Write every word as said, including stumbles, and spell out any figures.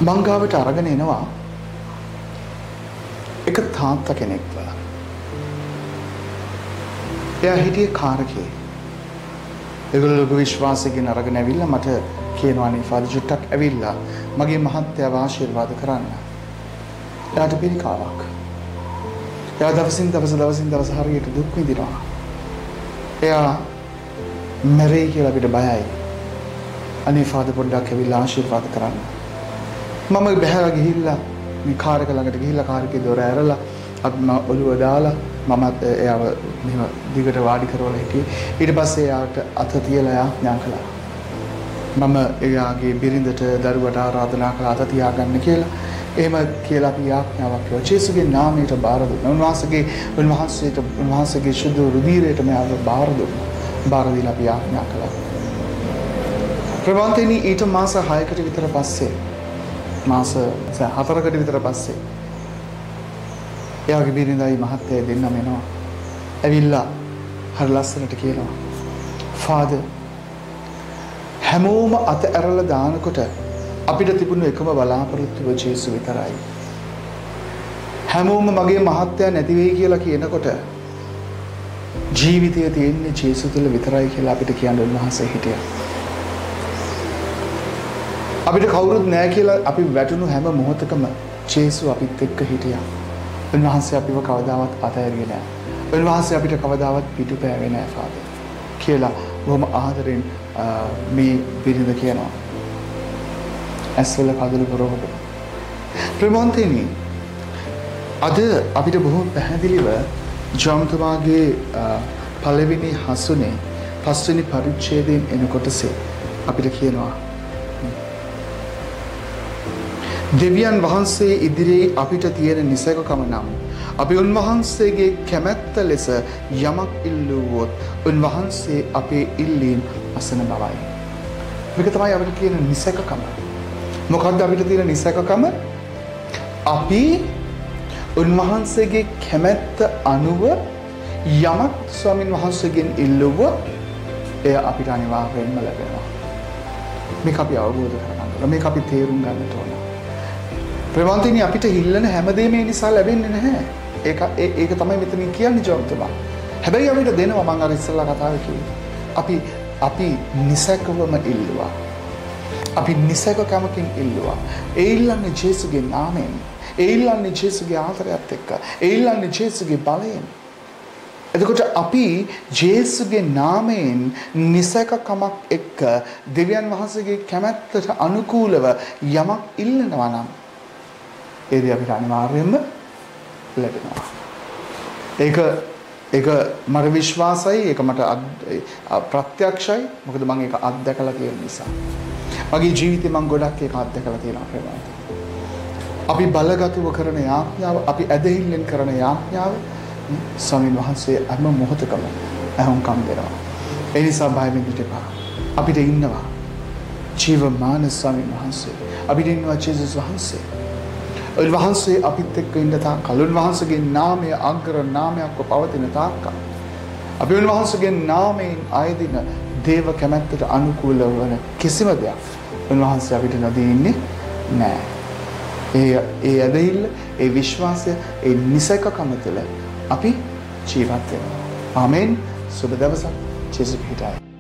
මංගාවට අරගෙන එනවා එක තාත්තා කෙනෙක්ව. එයා හිටියේ කාරකේ. ඒගොල්ලෝ ලොකු විශ්වාසයෙන් අරගෙන ඇවිල්ලා මට කියනවා නේ ෆාදර් චුට්ටක් ඇවිල්ලා මගේ මහත්තයාව ආශිර්වාද කරන්න. එයාට පිළිකාවක්. එයා දවසින් දවස දවසින් දවස හරියට දුක් විඳිනවා. එයා මැරෙයි කියලා අපිට බයයි. අනේ ෆාදර් පොඩ්ඩක් ඇවිල්ලා ආශිර්වාද කරන්න. මම බහැලා ගිහිල්ලා මේ කාරක ළඟට ගිහිල්ලා කාරකේ දොර ඇරලා අපි මම ඔළුව දාලා මමත් එයාව මෙහෙම දිගට වාඩි කරවලා හිටියේ. ඊට පස්සේ එයාට අත තියලා යාඥා කළා. මම එයාගේ බිරිඳට දරුවට ආරාධනා කළා අත තියාගන්න කියලා. එහෙම කියලා අපි යාඥාවක් කළා. ජේසුගේ නාමයට බාර දුන්නා. උන්වහන්සේගේ උන්වහන්සේට උන්වහන්සේගේ ශුද්ධ රුධිරයට මෙයාව බාර දුන්නා. බාර දීලා අපි යාඥා කළා. ප්‍රවන්තනි ඊට මාස හයකට විතර පස්සේ මාස හතරකට විතර පස්සේ එයාගේ බිරිඳයි මහත්තයයි දෙන්නම එනවා. ඇවිල්ලා හරි ලස්සනට කියනවා ෆාදර් හැමෝම අත ඇරලා දානකොට අපිට තිබුණු එකම බලාපොරොත්තුව ජේසු විතරයි. හැමෝම මගේ මහත්තයා නැති වෙයි කියලා කියනකොට ජීවිතය තියෙන්නේ ජේසු තුළ විතරයි කියලා අපිට කියන්න උන්වහන්සේ හිටියා. අපිට කවුරුත් නැහැ කියලා අපි වැටුණු හැම මොහොතකම ජේසු අපිත් එක්ක හිටියා. උන්වහන්සේ අපිව කවදාවත් අතහැරියේ නැහැ. උන්වහන්සේ අපිට කවදාවත් පිටුපෑවේ නැහැ ෆාදර් කියලා බොහොම ආදරෙන් මේ බිරිඳ කියනවා. ඇස්වල කඳුළු පොරොහොබ. ප්‍රමෝන්තේනි අද අපිට බොහොම පැහැදිලිව ජොන්තුමාගේ පළවෙනි හසුනේ පස්වෙනි පරිච්ඡේදයෙන් එන කොටසේ අපිට කියනවා දෙවියන් වහන්සේ ඉදිරියේ අපිට තියෙන නිසකකම නම් අපි උන්වහන්සේගේ කැමැත්ත ලෙස යමක් ඉල්ලුවොත් උන්වහන්සේ අපේ ඉල්ලීම් අසන බවයි. මේක තමයි අපිට තියෙන නිසකකම. මොකක්ද අපිට තියෙන නිසකකම? අපි උන්වහන්සේගේ කැමැත්ත අනුව යමක් ස්වාමින් වහන්සේගෙන් ඉල්ලුවොත් එය අපිට අනිවාර්යයෙන්ම ලැබෙනවා. මේක අපි අවබෝධ කරගන්න ඕන. මේක අපි තේරුම් ගන්නට ඕන. ප්‍රවන්තිනි අපිට හිල්ලන හැමදේම මේ නිසා ලැබෙන්නේ නැහැ. ඒක ඒක තමයි මෙතනින් කියන්නේ ජොන්තුමා. හැබැයි අපිට දෙනවා මම අර ඉස්සෙල්ලා කතාවේ කිව්වා. අපි අපි නිසකවම ඉල්ලුවා. අපි නිසකකමකින් ඉල්ලුවා. ඒ ඉල්ලන්නේ ජේසුගේ නාමයෙන්. ඒ ඉල්ලන්නේ ජේසුගේ ආදරයත් එක්ක. ඒ ඉල්ලන්නේ ජේසුගේ බලයෙන්. එතකොට අපි ජේසුගේ නාමයෙන් නිසකකමක් එක්ක දෙවියන් වහන්සේගේ කැමැත්තට අනුකූලව යමක් ඉල්ලනවා නම් ඒ දේ අපිට අනිවාර්යයෙන්ම ලැබෙනවා. ඒක ඒක මට විශ්වාසයි. ඒක මට ප්‍රත්‍යක්ෂයි. මොකද මම ඒක අත්දැකලා තියෙන නිසා. මගේ ජීවිතේ මම ගොඩක් ඒක අත්දැකලා තියෙනවා ප්‍රේමවත්. අපි බලගතුව කරන යාඥාව, අපි ඇදහිල්ලෙන් කරන යාඥාව ස්වාමීන් වහන්සේ හැම මොහොතකම අහුම්කම් දෙනවා. ඒ නිසා බය වෙන්න එපා. අපිට ඉන්නවා ජීවමාන ස්වාමීන් වහන්සේ. අපිට ඉන්නවා ජේසුස් වහන්සේ. උන්වහන්සේ අපිත් එක්ක ඉන්න තාක් උන්වහන්සේගේ නාමය අග්‍ර නාමයක්ව පවතින තාක් අපි උන්වහන්සේගේ නාමයෙන් ආයදින දේව කැමැත්තට අනුකූල වන කිසිම දෙයක් උන්වහන්සේ අපිට නොදී ඉන්නේ නැහැ. ඒ ඒ ඇදහිල්ල, ඒ විශ්වාසය, ඒ නිසකකම තුළ අපි ජීවත් වෙනවා. ආමෙන්. සුබ දවසක්. ජේසුස් පිටයි.